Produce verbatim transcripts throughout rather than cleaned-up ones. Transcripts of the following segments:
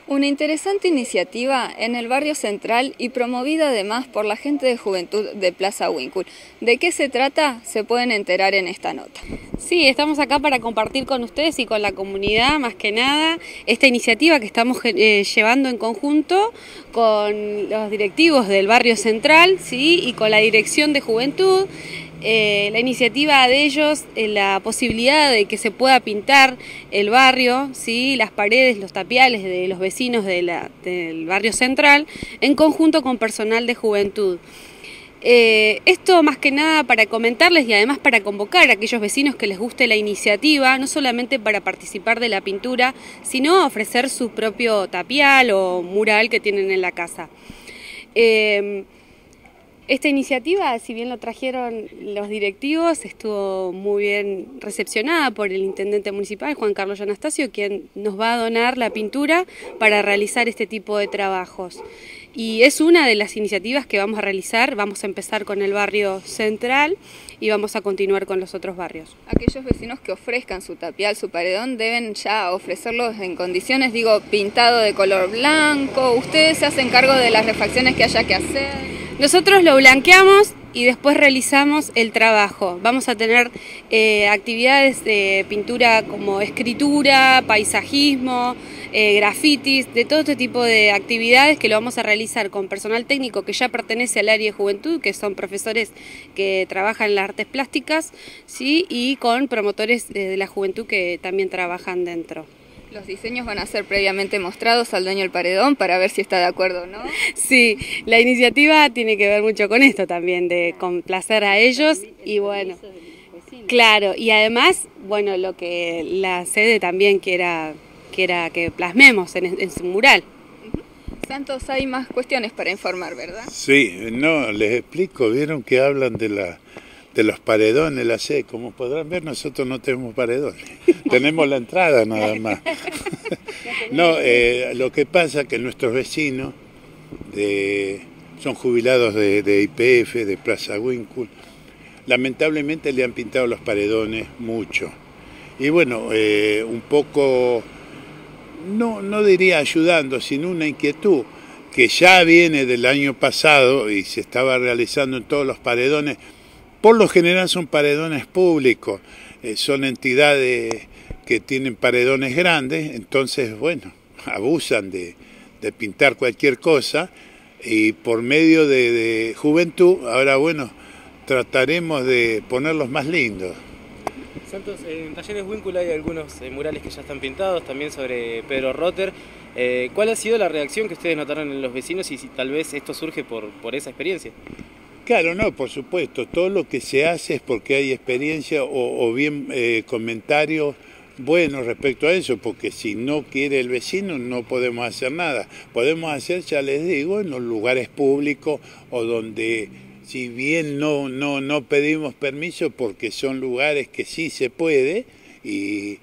Una interesante iniciativa en el barrio central y promovida además por la gente de juventud de Plaza Winkle. ¿De qué se trata? Se pueden enterar en esta nota. Sí, estamos acá para compartir con ustedes y con la comunidad, más que nada, esta iniciativa que estamos eh, llevando en conjunto con los directivos del barrio central, ¿sí? Y con la dirección de juventud. Eh, la iniciativa de ellos, eh, la posibilidad de que se pueda pintar el barrio, ¿sí? Las paredes, los tapiales de los vecinos de la, del barrio central, en conjunto con personal de juventud. Eh, esto más que nada para comentarles y además para convocar a aquellos vecinos que les guste la iniciativa, no solamente para participar de la pintura, sino ofrecer su propio tapial o mural que tienen en la casa. Eh, Esta iniciativa, si bien lo trajeron los directivos, estuvo muy bien recepcionada por el intendente municipal, Juan Carlos Anastasio, quien nos va a donar la pintura para realizar este tipo de trabajos. Y es una de las iniciativas que vamos a realizar. Vamos a empezar con el barrio central y vamos a continuar con los otros barrios. Aquellos vecinos que ofrezcan su tapial, su paredón, deben ya ofrecerlos en condiciones, digo, pintado de color blanco. Ustedes se hacen cargo de las refacciones que haya que hacer. Nosotros lo blanqueamos y después realizamos el trabajo. Vamos a tener eh, actividades de pintura como escritura, paisajismo, eh, grafitis, de todo este tipo de actividades que lo vamos a realizar con personal técnico que ya pertenece al área de juventud, que son profesores que trabajan en las artes plásticas, ¿sí? Y con promotores de la juventud que también trabajan dentro. Los diseños van a ser previamente mostrados al dueño del paredón para ver si está de acuerdo o no. Sí, la iniciativa tiene que ver mucho con esto también, de complacer a ellos y bueno, claro, y además, bueno, lo que la sede también quiera, quiera que plasmemos en, en su mural. Santos, hay más cuestiones para informar, ¿verdad? Sí, no, les explico, vieron que hablan de la... de los paredones, la sede, como podrán ver nosotros no tenemos paredones, tenemos la entrada nada más. No, eh, lo que pasa es que nuestros vecinos de, son jubilados de, de I P F, de Plaza Winkle, lamentablemente le han pintado los paredones mucho. Y bueno, eh, un poco, no, no diría ayudando, sino una inquietud que ya viene del año pasado y se estaba realizando en todos los paredones. Por lo general son paredones públicos, eh, son entidades que tienen paredones grandes, entonces, bueno, abusan de, de pintar cualquier cosa y por medio de, de juventud, ahora, bueno, trataremos de ponerlos más lindos. Santos, en Talleres Winkle hay algunos eh, murales que ya están pintados, también sobre Pedro Rotter. Eh, ¿Cuál ha sido la reacción que ustedes notaron en los vecinos y si tal vez esto surge por, por esa experiencia? Claro, no, por supuesto, todo lo que se hace es porque hay experiencia o, o bien eh, comentarios buenos respecto a eso, porque si no quiere el vecino no podemos hacer nada. Podemos hacer, ya les digo, en los lugares públicos o donde, si bien no, no, no pedimos permiso porque son lugares que sí se puede y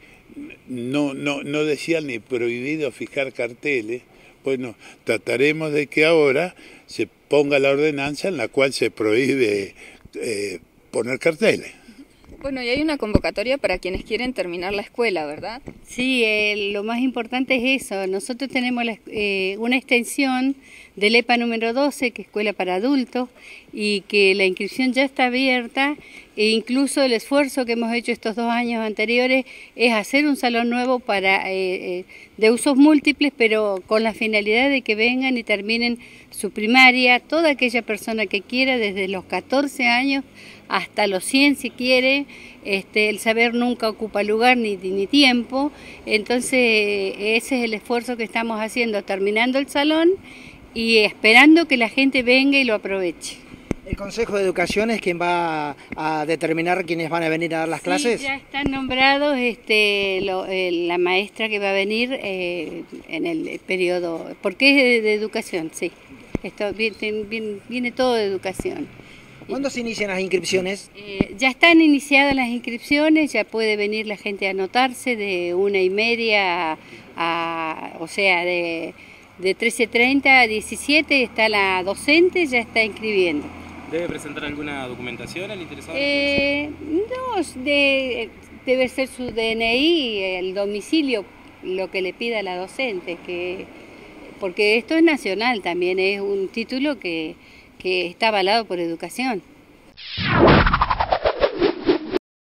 no, no, no decían ni prohibido fijar carteles. Bueno, trataremos de que ahora se ponga la ordenanza en la cual se prohíbe eh, poner carteles. Bueno, y hay una convocatoria para quienes quieren terminar la escuela, ¿verdad? Sí, eh, lo más importante es eso. Nosotros tenemos la, eh, una extensión del E P A número doce, que es Escuela para Adultos, y que la inscripción ya está abierta, e incluso el esfuerzo que hemos hecho estos dos años anteriores es hacer un salón nuevo para eh, eh, de usos múltiples, pero con la finalidad de que vengan y terminen su primaria, toda aquella persona que quiera, desde los catorce años hasta los cien si quiere. Este, el saber nunca ocupa lugar ni, ni tiempo, entonces ese es el esfuerzo que estamos haciendo, terminando el salón y esperando que la gente venga y lo aproveche. ¿El Consejo de Educación es quien va a determinar quiénes van a venir a dar las sí, clases? Ya están nombrados este, lo, eh, la maestra que va a venir eh, en el periodo, porque es de, de educación, sí, esto viene, viene, viene todo de educación. ¿Cuándo se inician las inscripciones? Eh, ya están iniciadas las inscripciones, ya puede venir la gente a anotarse de una y media a, a o sea, de, de trece treinta a diecisiete está la docente, ya está inscribiendo. ¿Debe presentar alguna documentación al interesado? Eh, no, de, debe ser su D N I, el domicilio, lo que le pida la docente, que porque esto es nacional también, es un título que, que está avalado por Educación.